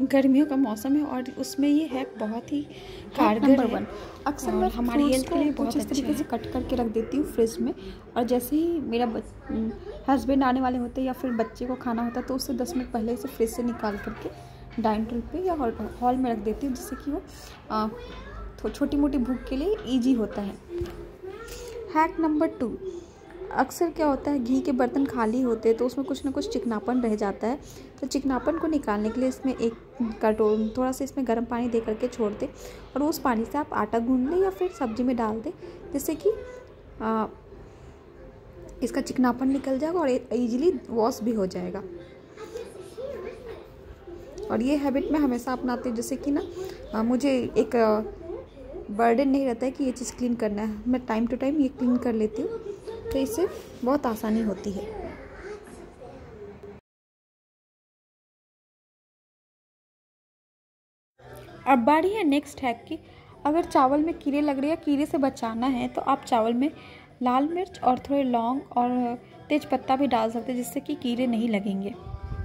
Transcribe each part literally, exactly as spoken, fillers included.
गर्मियों का मौसम है और उसमें ये हैक बहुत ही कारगर है। वन, अक्सर और मैं हमारी हेल्थ के लिए कुछ बहुत इस अच्छा तरीके है। से कट करके रख देती हूँ फ्रिज में, और जैसे ही मेरा हस्बैंड आने वाले होते हैं या फिर बच्चे को खाना होता है तो उससे दस मिनट पहले से फ्रिज से निकाल करके डाइनिंग टेबल पे या हॉल में रख देती हूँ, जिससे कि वो छोटी मोटी भूख के लिए ईजी होता है। हैक नंबर टू, अक्सर क्या होता है घी के बर्तन खाली होते हैं तो उसमें कुछ ना कुछ चिकनापन रह जाता है। तो चिकनापन को निकालने के लिए इसमें एक कटोरी थोड़ा सा इसमें गर्म पानी दे करके छोड़ दें और उस पानी से आप आटा गूंद लें या फिर सब्जी में डाल दें, जिससे कि आ, इसका चिकनापन निकल जाएगा और इजीली वॉश भी हो जाएगा। और ये हैबिट मैं हमेशा अपनाती हूँ, जैसे कि ना आ, मुझे एक बर्डन नहीं रहता है कि ये चीज़ क्लीन करना है, मैं टाइम टू टाइम ये क्लीन कर लेती हूँ, तो इससे बहुत आसानी होती है। अब बारी है नेक्स्ट हैक की। अगर चावल में कीड़े लग रहे या कीड़े से बचाना है तो आप चावल में लाल मिर्च और थोड़े लौंग और तेज पत्ता भी डाल सकते हैं, जिससे कि कीड़े नहीं लगेंगे।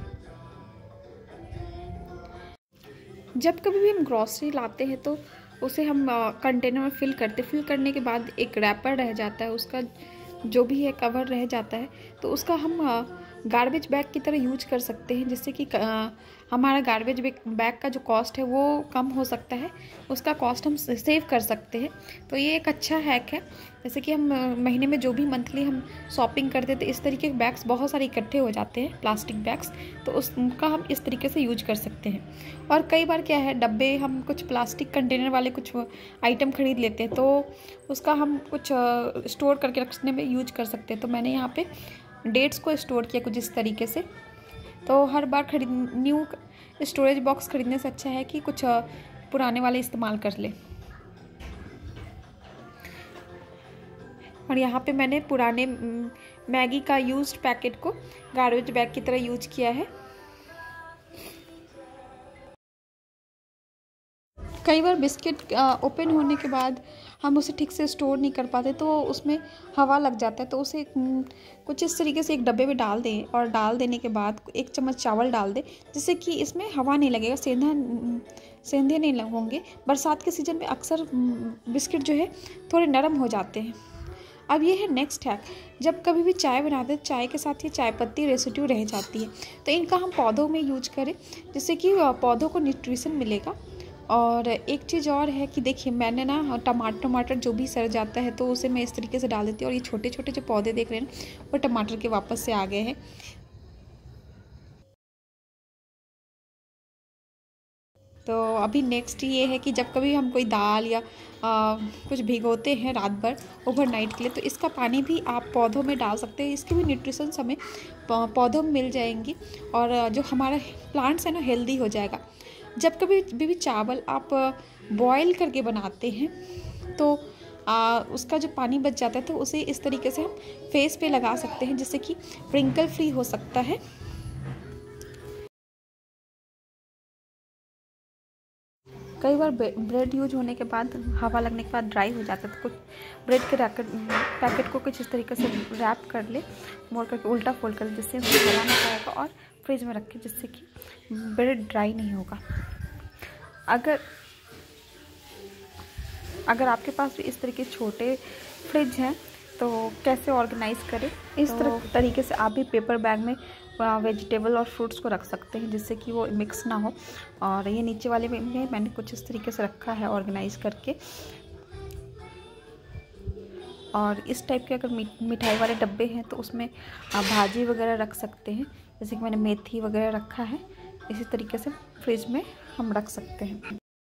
जब कभी भी हम ग्रॉसरी लाते हैं तो उसे हम कंटेनर में फिल करते फिल करने के बाद एक रैपर रह जाता है, उसका जो भी है कवर रह जाता है, तो उसका हम गार्बेज बैग की तरह यूज कर सकते हैं, जिससे कि हमारा गार्बेज बैग का जो कॉस्ट है वो कम हो सकता है, उसका कॉस्ट हम सेव कर सकते हैं। तो ये एक अच्छा हैक है। जैसे कि हम महीने में जो भी मंथली हम शॉपिंग करते थे, इस तरीके के बैग्स बहुत सारे इकट्ठे हो जाते हैं, प्लास्टिक बैग्स, तो उसका हम इस तरीके से यूज कर सकते हैं। और कई बार क्या है डब्बे हम कुछ प्लास्टिक कंटेनर वाले कुछ आइटम खरीद लेते हैं तो उसका हम कुछ स्टोर करके रखने में यूज कर सकते हैं। तो मैंने यहाँ पे डेट्स को स्टोर किया कुछ इस तरीके से। तो हर बार खरीद न्यू स्टोरेज बॉक्स खरीदने से अच्छा है कि कुछ पुराने वाले इस्तेमाल कर ले। और यहाँ पे मैंने पुराने मैगी का यूज्ड पैकेट को गार्बेज बैग की तरह यूज किया है। कई बार बिस्किट ओपन होने के बाद हम उसे ठीक से स्टोर नहीं कर पाते तो उसमें हवा लग जाता है, तो उसे कुछ इस तरीके से एक डब्बे में डाल दें और डाल देने के बाद एक चम्मच चावल डाल दें, जिससे कि इसमें हवा नहीं लगेगा, सेंधा सेंधे नहीं होंगे। बरसात के सीज़न में अक्सर बिस्किट जो है थोड़े नरम हो जाते हैं। अब ये है नेक्स्ट हैक। जब कभी भी चाय बनाते हैं चाय के साथ ये चाय पत्ती रेसिड्यू रह जाती है, तो इनका हम पौधों में यूज करें, जिससे कि पौधों को न्यूट्रिशन मिलेगा। और एक चीज़ और है कि देखिए मैंने ना टमाटर टमाटर जो भी सड़ जाता है तो उसे मैं इस तरीके से डाल देती हूँ, और ये छोटे छोटे जो पौधे देख रहे हैं वो टमाटर के वापस से आ गए हैं। तो अभी नेक्स्ट ये है कि जब कभी हम कोई दाल या आ, कुछ भिगोते हैं रात भर ओवरनाइट के लिए, तो इसका पानी भी आप पौधों में डाल सकते हैं, इसकी भी न्यूट्रिशन हमें पौधों में मिल जाएंगी और जो हमारा प्लांट्स है ना हेल्दी हो जाएगा। जब कभी भी चावल आप बॉयल करके बनाते हैं तो आ, उसका जो पानी बच जाता है तो उसे इस तरीके से हम फेस पे लगा सकते हैं, जिससे कि रिंकल फ्री हो सकता है। कई बार ब्रेड यूज होने के बाद हवा लगने के बाद ड्राई हो जाता है, तो कुछ ब्रेड के रैकेट पैकेट को कुछ इस तरीके से रैप कर ले, मोड़ करके उल्टा फोल्ड कर ले, जिससे उसमें हवा नहीं पाएगा, और फ्रिज में रखें जिससे कि ब्रेड ड्राई नहीं होगा। अगर अगर आपके पास भी इस तरीके छोटे फ्रिज हैं तो कैसे ऑर्गेनाइज करें, इस तो तरीके से आप भी पेपर बैग में वेजिटेबल और फ्रूट्स को रख सकते हैं, जिससे कि वो मिक्स ना हो। और ये नीचे वाले में मैंने कुछ इस तरीके से रखा है ऑर्गेनाइज करके। और इस टाइप के अगर मिठाई वाले डब्बे हैं तो उसमें आप भाजी वगैरह रख सकते हैं, जैसे कि मैंने मेथी वगैरह रखा है, इसी तरीके से फ्रिज में हम रख सकते हैं।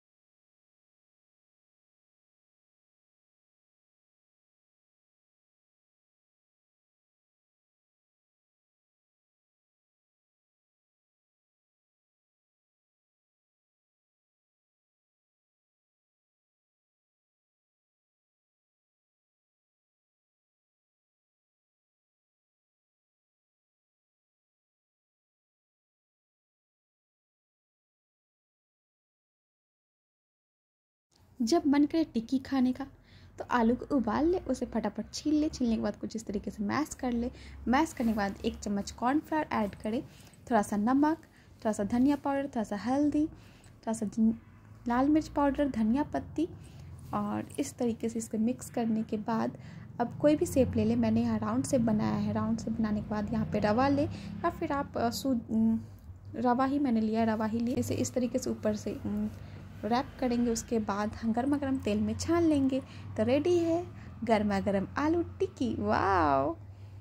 जब मन करे टिक्की खाने का तो आलू को उबाल ले, उसे फटाफट छील ले, छीलने के बाद कुछ इस तरीके से मैश कर ले, मैश करने के बाद एक चम्मच कॉर्नफ्लावर ऐड करें, थोड़ा सा नमक, थोड़ा सा धनिया पाउडर, थोड़ा सा हल्दी, थोड़ा सा लाल मिर्च पाउडर, धनिया पत्ती, और इस तरीके से इसको मिक्स करने के बाद अब कोई भी शेप ले ले। मैंने यहाँ राउंड शेप बनाया है। राउंड शेप बनाने के बाद यहाँ पे रवा ले, या फिर आप सू रवा ही मैंने लिया, रवा ही लिए। इसे इस तरीके से ऊपर से रैप करेंगे। उसके बाद हम गर्मा गर्म तेल में छान लेंगे। तो रेडी है गर्मा गर्म आलू टिक्की। वाओ,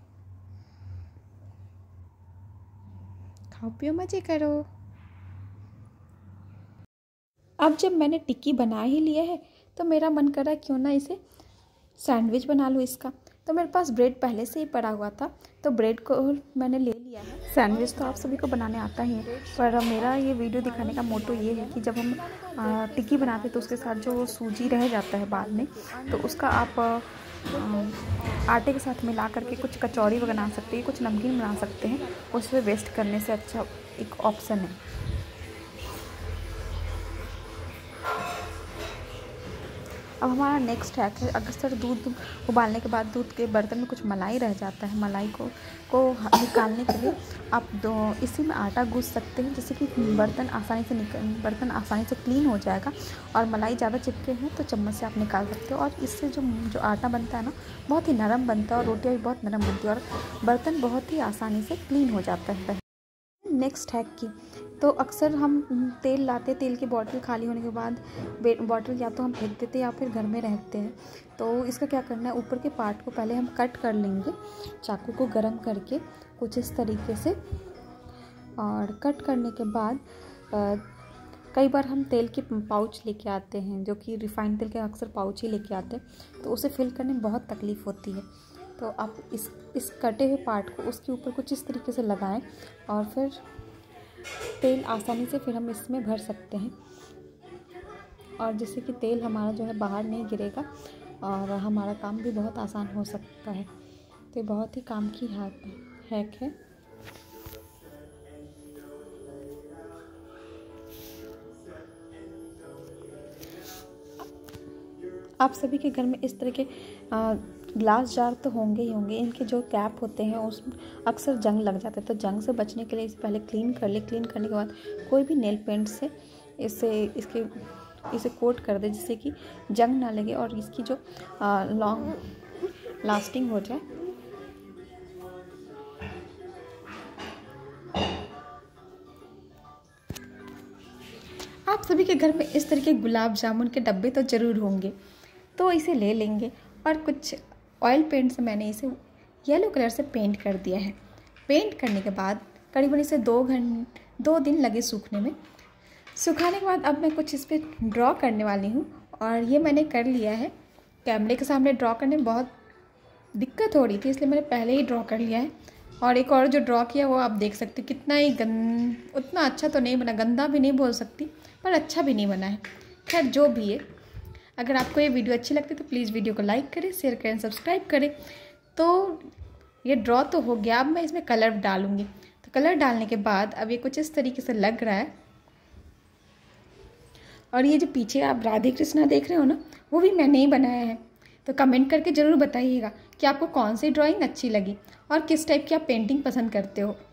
खाओ पियो मजे करो। अब जब मैंने टिक्की बना ही लिया है तो मेरा मन कर रहा है क्यों ना इसे सैंडविच बना लूँ इसका। तो मेरे पास ब्रेड पहले से ही पड़ा हुआ था, तो ब्रेड को मैंने ले लिया है। सैंडविच तो आप सभी को बनाने आता ही है, पर मेरा ये वीडियो दिखाने का मोटो ये है कि जब हम टिक्की बनाते तो उसके साथ जो सूजी रह जाता है बाद में, तो उसका आप आटे के साथ मिला करके कुछ कचौड़ी बना सकते हैं, कुछ नमकीन बना सकते हैं। उसमें वेस्ट करने से अच्छा एक ऑप्शन है। अब हमारा नेक्स्ट हैक है, अक्सर दूध उबालने के बाद दूध के बर्तन में कुछ मलाई रह जाता है। मलाई को को निकालने के लिए आप दो इसी में आटा गूंथ सकते हैं, जिससे कि बर्तन आसानी से निकल बर्तन आसानी से क्लीन हो जाएगा। और मलाई ज़्यादा चिपके हैं तो चम्मच से आप निकाल सकते हो। और इससे जो जो आटा बनता है ना, बहुत ही नरम बनता है और रोटियाँ भी बहुत नरम बनती है और बर्तन बहुत ही आसानी से क्लीन हो जाता है। नेक्स्ट हैक की तो अक्सर हम तेल लाते, तेल की बॉटल खाली होने के बाद बॉटल या तो हम फेंक देते या फिर घर में रहते हैं। तो इसका क्या करना है, ऊपर के पार्ट को पहले हम कट कर लेंगे चाकू को गरम करके कुछ इस तरीके से। और कट करने के बाद आ, कई बार हम तेल के पाउच लेके आते हैं, जो कि रिफाइंड तेल के अक्सर पाउच ही लेके आते हैं, तो उसे फिल करने में बहुत तकलीफ़ होती है। तो आप इस इस कटे हुए पार्ट को उसके ऊपर कुछ इस तरीके से लगाएं और फिर तेल आसानी से फिर हम इसमें भर सकते हैं, और जिससे कि तेल हमारा जो है बाहर नहीं गिरेगा और हमारा काम भी बहुत आसान हो सकता है। तो ये बहुत ही काम की हैक हैक है। आप सभी के घर में इस तरह के आ, ग्लास जार तो होंगे ही होंगे। इनके जो कैप होते हैं उस अक्सर जंग लग जाता है, तो जंग से बचने के लिए इसे पहले क्लीन कर ले। क्लीन करने के बाद कोई भी नेल पेंट से इसे इसके इसे कोट कर दे, जिससे कि जंग ना लगे और इसकी जो लॉन्ग लास्टिंग हो जाए। आप सभी के घर में इस तरह के गुलाब जामुन के डब्बे तो ज़रूर होंगे, तो इसे ले लेंगे और कुछ ऑयल पेंट से मैंने इसे येलो कलर से पेंट कर दिया है। पेंट करने के बाद करीबन इसे दो घंटे दो दिन लगे सूखने में। सुखाने के बाद अब मैं कुछ इस पर ड्रॉ करने वाली हूँ, और ये मैंने कर लिया है। कैमरे के सामने ड्रॉ करने में बहुत दिक्कत हो रही थी, इसलिए मैंने पहले ही ड्रॉ कर लिया है। और एक और जो ड्रॉ किया वो आप देख सकते हो, कितना ही गंद उतना अच्छा तो नहीं बना, गंदा भी नहीं बोल सकती, पर अच्छा भी नहीं बना है। खैर जो भी है, अगर आपको ये वीडियो अच्छी लगती है तो प्लीज़ वीडियो को लाइक करें, शेयर करें, सब्सक्राइब करें। तो ये ड्रॉ तो हो गया, अब मैं इसमें कलर डालूँगी। तो कलर डालने के बाद अब ये कुछ इस तरीके से लग रहा है। और ये जो पीछे आप राधे कृष्णा देख रहे हो ना, वो भी मैंने ही बनाया है। तो कमेंट करके ज़रूर बताइएगा कि आपको कौन सी ड्राइंग अच्छी लगी और किस टाइप की आप पेंटिंग पसंद करते हो।